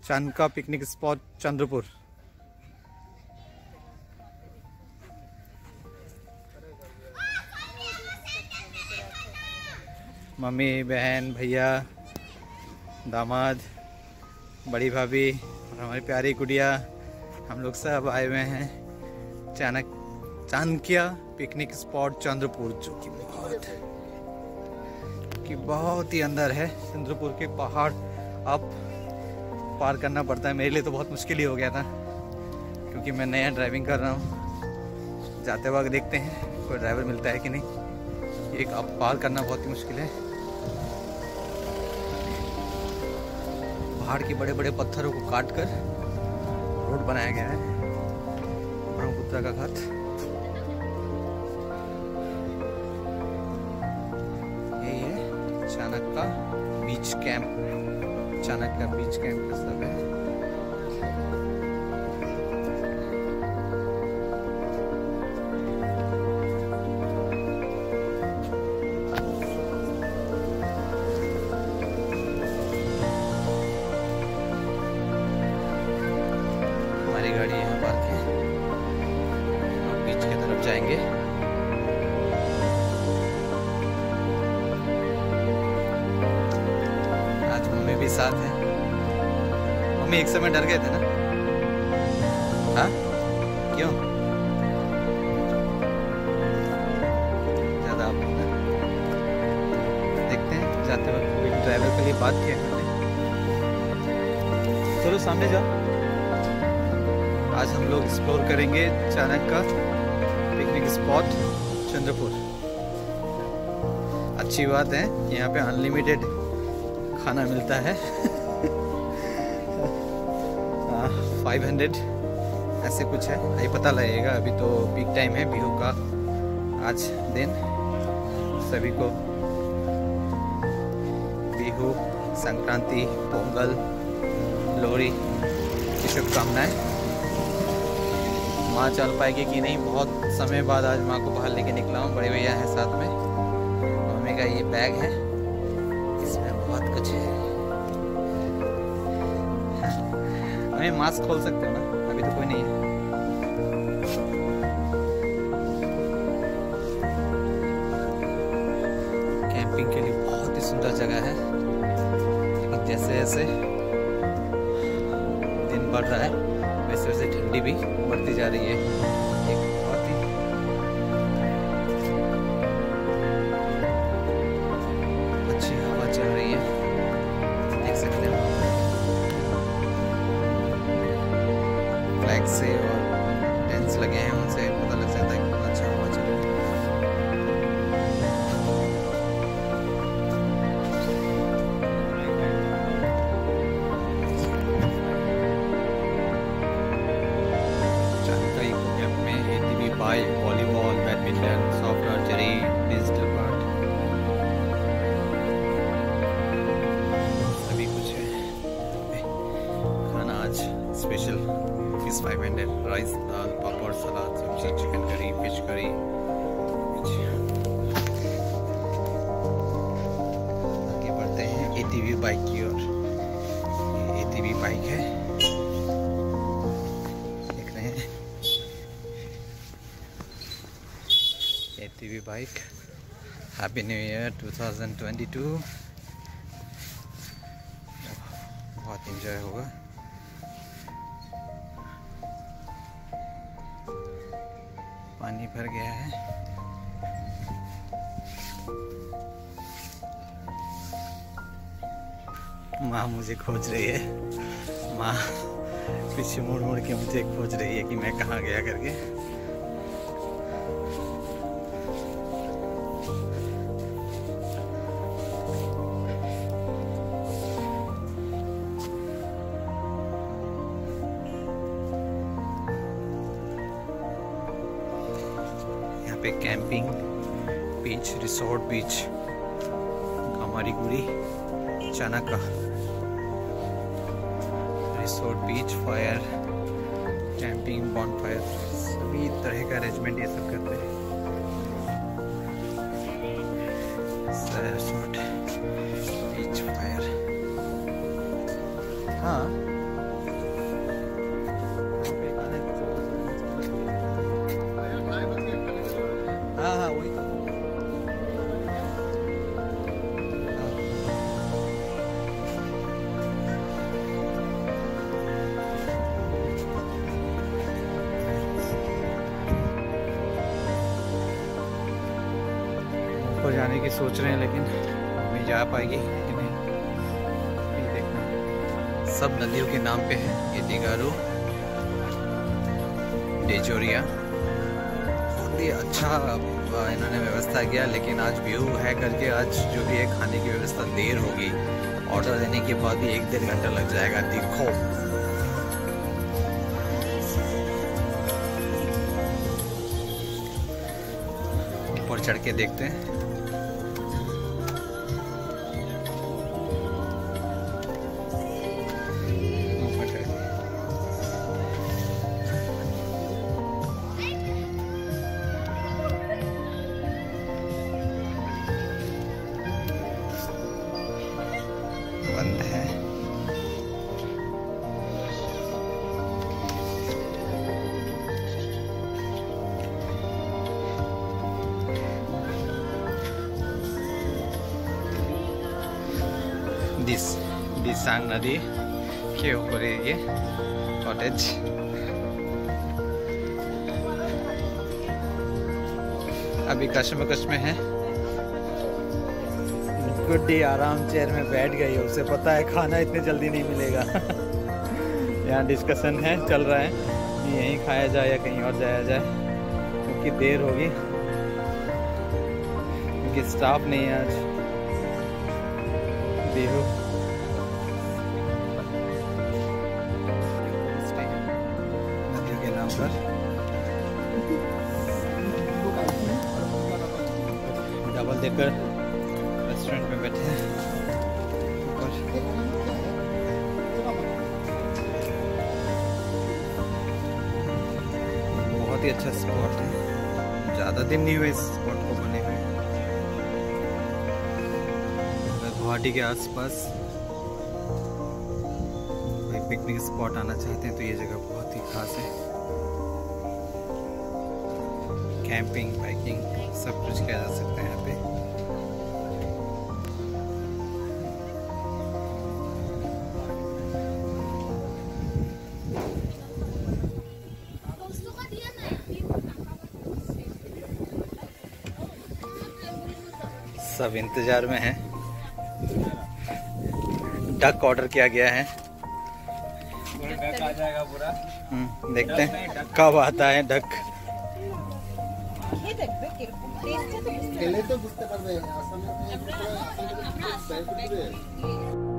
चानका picnic spot Chandrapur. Mummy, बहन, भैया, दामाद, बड़ी भाभी और हमारी प्यारी गुड़िया, हम लोग सब आए हुए हैं चाणक्य पिकनिक स्पॉट चंद्रपुर, जो कि बहुत ही अंदर है। चंद्रपुर के पहाड़ अब पार करना पड़ता है। मेरे लिए तो बहुत मुश्किल ही हो गया था, क्योंकि मैं नया ड्राइविंग कर रहा हूँ। जाते वक्त देखते हैं कोई ड्राइवर मिलता है कि नहीं। एक अब पार करना बहुत ही मुश्किल है। पहाड़ के बड़े बड़े पत्थरों को काट कर रोड बनाया गया है। ब्रह्मपुत्र का घाट, यही है Chanakya beach camp. Chanakya beach camp का सब है। हमारी गाड़ी यहाँ पार्क है। हम बीच की तरफ जाएंगे। आज मम्मी भी साथ है। मम्मी एक समय डर गए थे ना? हाँ, क्यों? ज्यादा आप ना देखते हैं जाते वक्त ड्राइवर के लिए बात किया करते। चलो सामने जाओ। आज हम लोग एक्सप्लोर करेंगे चाणक्य पिकनिक स्पॉट चंद्रपुर। अच्छी बात है कि यहाँ पे अनलिमिटेड खाना मिलता है। 500 ऐसे कुछ है, अभी पता लगेगा। अभी तो पीक टाइम है बिहू का आज दिन। सभी को बिहू, संक्रांति, पोंगल, लोहड़ी की शुभकामनाएं। माँ चल पाएगी कि नहीं, बहुत समय बाद आज माँ को बाहर लेके निकला हूँ। बड़े भैया हैं साथ में। मम्मी का ये बैग है, इसमें बहुत कुछ है। मम्मी मास्क खोल सकते हो ना? अभी तो कोई नहीं है। कैंपिंग के लिए बहुत ही सुंदर जगह है, लेकिन जैसे जैसे दिन बढ़ रहा है वैसे वैसे ठंडी भी बढ़ती जा रही है। एक बहुत ही अच्छी हवा चल रही है, देख सकते हो। फ्लैग से और टेंट्स लगे हैं, उनसे पता लग जाता है कि बहुत अच्छा हवा चल रही है। Bike, volleyball, badminton, soft archery, digital part, सभी कुछ है। खाना आज स्पेशल फिश 500, राइस, दाल, पापड़, सलाद, सब्जी, चिकन करी, फिश करी। आगे बढ़ते हैं ATV बाइक की ओर। ये ATV बाइक है, ATV bike. Happy new year 2022। बहुत एंजॉय होगा। पानी भर गया है। माँ मुझे खोज रही है। माँ पीछे मुड़ मुड़ के मुझे खोज रही है कि मैं कहाँ गया करके। पे camping beach, resort beach, Kamariguri, Chanakya resort beach, fire camping, bonfire, सभी तरह का अरेंजमेंट ये सब करते हैं। Resort beach, fire. हाँ, की सोच रहे हैं, लेकिन नहीं जा पाएगी कि नहीं। ये देखना सब नदियों के नाम पे है। ये दिगारू, डेजोरिया, बहुत ही अच्छा इन्होंने व्यवस्था किया। लेकिन आज व्यू है करके आज जो भी है खाने की व्यवस्था देर होगी। ऑर्डर देने के बाद भी 1-1.5 घंटा लग जाएगा। देखो ऊपर चढ़ के देखते हैं। बंद है। दिसांग नदी के ऊपर है ये कॉटेज। अभी कश्मकश में है। गुड्डी आराम चेयर में बैठ गई, उसे पता है खाना इतने जल्दी नहीं मिलेगा। यहाँ डिस्कशन है, चल रहा है कि यहीं खाया जाए या कहीं और जाया जाए, क्योंकि देर होगी, क्योंकि स्टाफ नहीं है आज। बिहू नदी के नाम पर डबल डेकर रेस्टोरेंट में बैठे हैं। बहुत ही अच्छा स्पॉट है। ज़्यादा दिन नहीं हुए इस स्पॉट को बने हुए। अगर गुवाहाटी के आसपास कोई पिकनिक स्पॉट आना चाहते हैं तो ये जगह बहुत ही खास है। कैंपिंग, बाइकिंग सब कुछ किया जा सकता है यहाँ पे। सब इंतजार में हैं। डक ऑर्डर किया गया है। डक आ जाएगा पूरा। देखते हैं कब आता है डक। খেলে তো বুঝতে পারবে আসামে